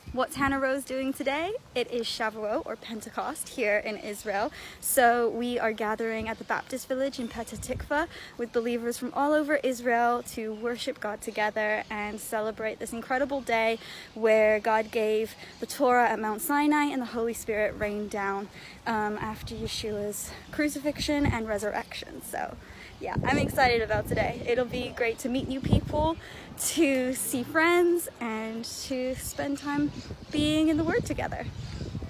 What's Hannah Rose doing today? It is Shavuot, or Pentecost, here in Israel. So we are gathering at the Baptist village in Petah Tikva with believers from all over Israel to worship God together and celebrate this incredible day where God gave the Torah at Mount Sinai and the Holy Spirit rained down after Yeshua's crucifixion and resurrection. So yeah, I'm excited about today. It'll be great to meet new people, to see friends, and to spend time being in the Word together.